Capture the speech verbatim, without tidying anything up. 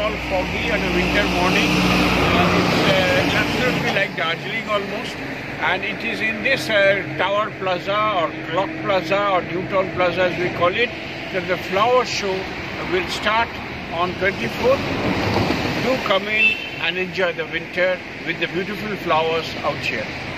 all foggy on a winter morning. Uh, it's uh, absolutely like Darjeeling almost. And it is in this uh, Tower Plaza or Clock Plaza or Newtown Plaza as we call it, that the flower show will start on twenty-fourth. Do come in and enjoy the winter with the beautiful flowers out here.